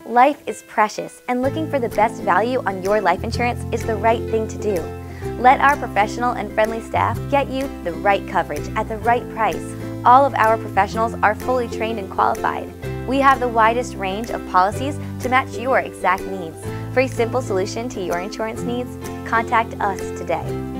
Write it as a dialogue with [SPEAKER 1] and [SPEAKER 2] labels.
[SPEAKER 1] Life is precious, and looking for the best value on your life insurance is the right thing to do. Let our professional and friendly staff get you the right coverage at the right price. All of our professionals are fully trained and qualified. We have the widest range of policies to match your exact needs. For a simple solution to your insurance needs, contact us today.